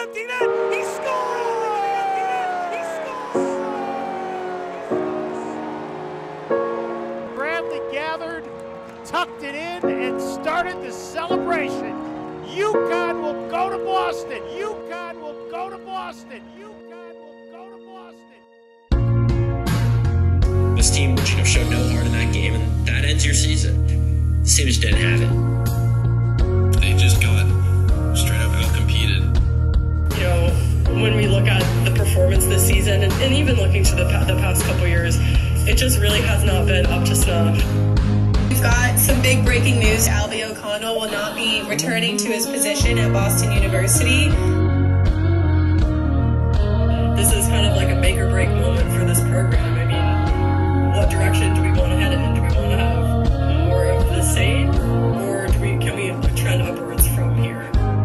empty net. He scores! He scores! Bradley gathered, tucked it in, and started the celebration. UConn will go to Boston. UConn will go to Boston. UConn will go to Boston. This team, showed no heart in that game, and that ends your season. This team just didn't have it. They just got straight up out-competed. When we look at the performance this season, and even looking to the past couple years, it just really has not been up to snuff. We've got some big breaking news. Albie O'Connell will not be returning to his position at Boston University. This is kind of like a make or break moment for this program. I mean, what direction do we want to head in? Do we want to have more of the same, or can we trend upwards from here?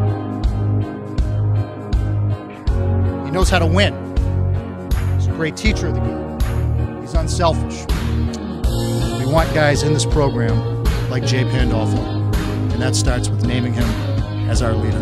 He knows how to win. He's a great teacher of the game. He's unselfish. We want guys in this program like Jay Pandolfo, and that starts with naming him as our leader.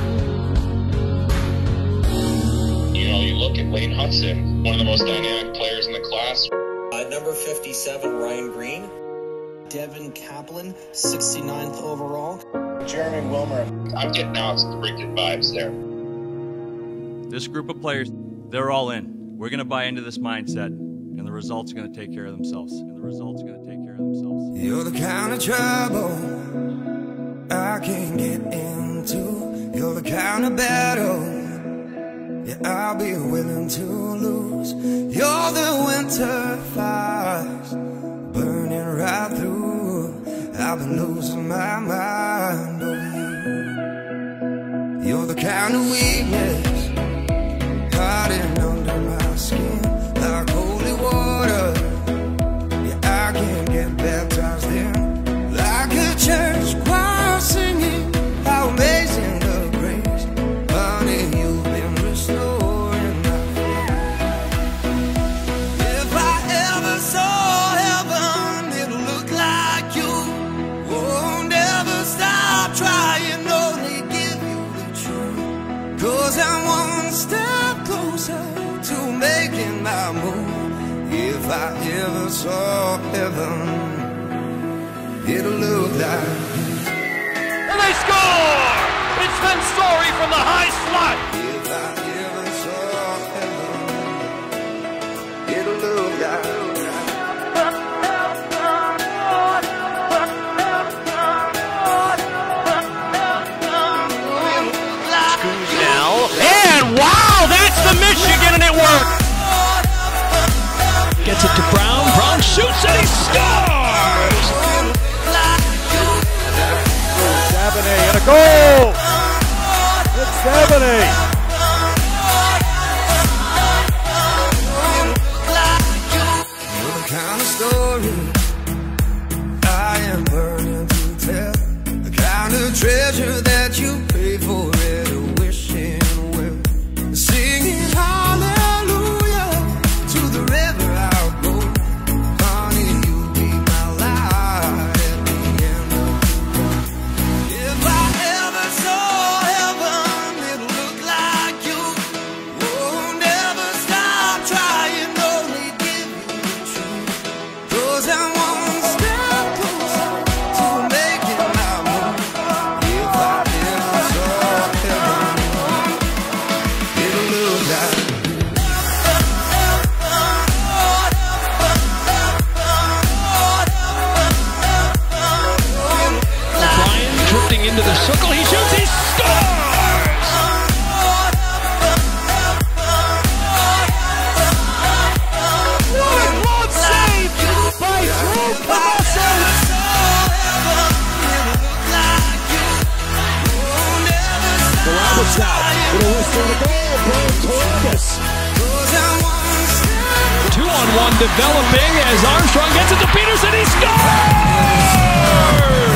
You look at Wayne Hudson, one of the most dynamic players in the class. Number 57, Ryan Green. Devin Kaplan, 69th overall. Jeremy Wilmer. I'm getting out some pretty good vibes there. This group of players, they're all in. We're going to buy into this mindset, and the results are going to take care of themselves. You're the kind of trouble I can't get into. You're the kind of battle, yeah, I'll be willing to lose. You're the winter fires burning right through. I've been losing my mind over you. You're the kind of weakness hiding under my skin like holy water. Yeah, I can't get baptized in. Like a church choir singing how amazing the grace. Honey, you've been restoring my faith. If I ever saw heaven, it'll look like you. Oh, never stop trying, only give you the truth. 'Cause I'm one step closer to making my move. If I ever saw heaven, it'll look like you. And they score! It's Vince Story from the high slot. If I ever saw heaven, it'll look like you. Now, and wow, that's the Michigan, and it worked. Gets it to Brown. Brown shoots and he scores! Sabanay and a goal! It's Sabanay! You're the kind of story I am burning to tell. The kind of treasure that you pay for it, wishing well. Singing hallelujah to the river I'll go. Honey, you'll be my light at the end of the road. If I ever saw heaven, it'll look like you. Oh, never stop trying, only give you the truth. 'Cause I'm one step closer to making my move. If I ever saw heaven, it'll look like you. O'Brien drifting into the circle. He shoots. He scores! What a glove save by Drew Passo! Galabas now. It'll whistle the goal. Brian Columbus. 2-on-1 developing as Armstrong gets it to Peterson. He scores!